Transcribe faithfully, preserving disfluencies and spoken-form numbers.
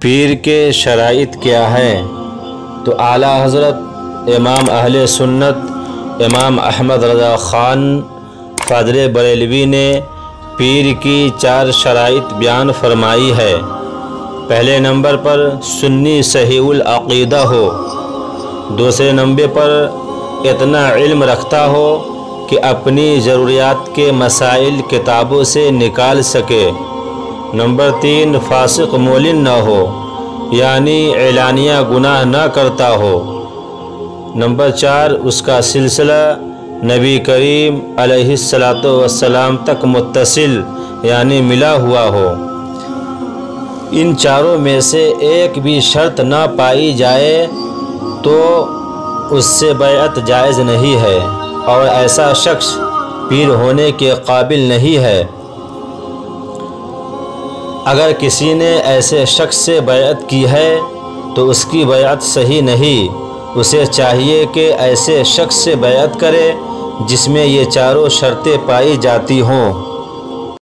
پیر کے شرائط کیا ہیں؟ تو اعلیٰ حضرت امام اہل سنت امام احمد رضا خان فاضل بریلوی نے پیر کی چار شرائط بیان فرمائی ہے۔ پہلے نمبر پر سنی صحیح العقیدہ ہو، دوسرے نمبر پر اتنا علم رکھتا ہو کہ اپنی ضروریات کے مسائل کتابوں سے نکال سکے، نمبر تین فاسق مولن نہ ہو یعنی اعلانیہ گناہ نہ کرتا ہو، نمبر چار اس کا سلسلہ نبی کریم علیہ الصلاۃ والسلام تک متصل یعنی ملا ہوا ہو۔ ان چاروں میں سے ایک بھی شرط نہ پائی جائے تو اس سے بیعت جائز نہیں ہے اور ایسا شخص پیر ہونے کے قابل نہیں ہے۔ اگر کسی نے ایسے شخص سے بیعت کی ہے تو اس کی بیعت صحیح نہیں، اسے چاہیے کہ ایسے شخص سے بیعت کرے جس میں یہ چاروں شرطیں پائی جاتی ہوں۔